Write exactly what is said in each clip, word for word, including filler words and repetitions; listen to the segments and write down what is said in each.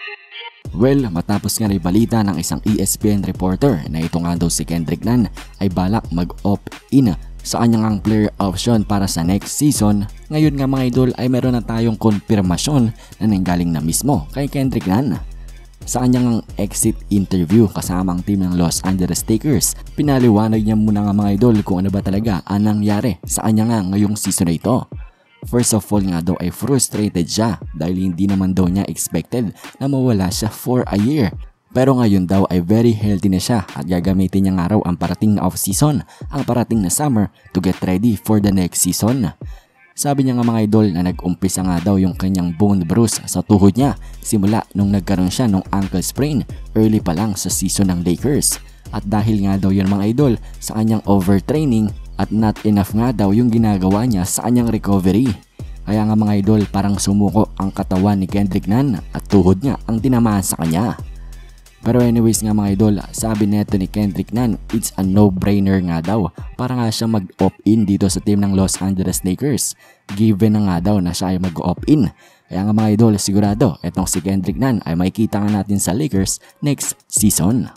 Well, matapos nga na balita ng isang E S P N reporter na ito nga daw si Kendrick Nunn ay balak mag-opt-in sa kanyang player option para sa next season, ngayon nga mga idol ay meron na tayong konfirmasyon na nanggaling na mismo kay Kendrick Nunn. Sa kanyang exit interview kasama ang team ng Los Angeles Lakers, pinaliwanag niya muna nga mga idol kung ano ba talaga ang nangyari sa kanya nga ngayong season na ito. First of all nga daw ay frustrated siya dahil hindi naman daw niya expected na mawala siya for a year. Pero ngayon daw ay very healthy na siya at gagamitin niya nga raw ang parating na off-season, ang parating na summer to get ready for the next season. Sabi niya nga mga idol na nag-umpisa nga daw yung kanyang bone bruise sa tuhod niya simula nung nagkaroon siya ng ankle sprain early pa lang sa season ng Lakers. At dahil nga daw yun mga idol sa kanyang overtraining at not enough nga daw yung ginagawa niya sa kanyang recovery. Kaya nga mga idol parang sumuko ang katawan ni Kendrick Nunn at tuhod niya ang tinamaan sa kanya. Pero anyways nga mga idol, sabi neto ni Kendrick Nunn, it's a no-brainer nga daw para nga siya mag-opt-in dito sa team ng Los Angeles Lakers. Given na nga daw na siya ay mag-opt-in. Kaya nga mga idol, sigurado etong si Kendrick Nunn ay makikita nga natin sa Lakers next season.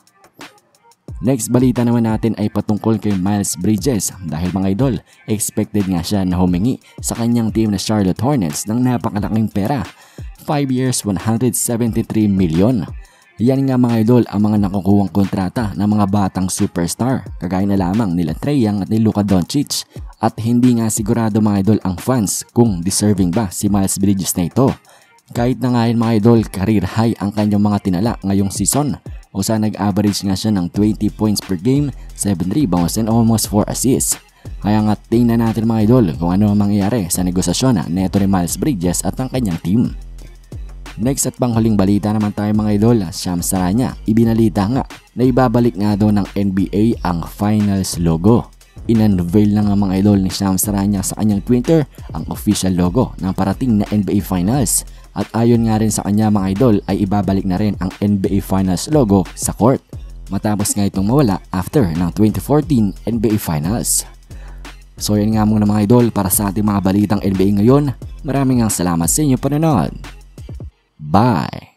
Next balita naman natin ay patungkol kay Miles Bridges dahil mga idol, expected nga siya na humingi sa kanyang team na Charlotte Hornets ng napakalaking pera. five years, one hundred seventy-three million. Yan nga mga idol ang mga nakukuhang kontrata ng mga batang superstar kagaya na lamang nila Trae Young at ni Luka Doncic. At hindi nga sigurado mga idol ang fans kung deserving ba si Miles Bridges na ito. Kahit na nga yun mga idol, career high ang kanyang mga tinala ngayong season. O sa nag-average nga siya ng twenty points per game, seven rebounds and almost four assists. Kaya nga tingnan natin mga idol kung ano ang mangyayari sa negosasyon na neto ni Miles Bridges at ang kanyang team. Next at panghuling balita naman tayo mga idol, Shams Charania, ibinalita nga na ibabalik nga daw ng N B A ang finals logo. In-unveil na nga mga idol ni Shams Charania sa kanyang Twitter ang official logo ng parating na N B A Finals. At ayon nga rin sa kanya mga idol ay ibabalik na rin ang N B A Finals logo sa court. Matapos nga itong mawala after ng twenty fourteen N B A Finals. So yan nga muna mga idol para sa ating mga balitang N B A ngayon. Maraming ang salamat sa inyo panonood. Bye!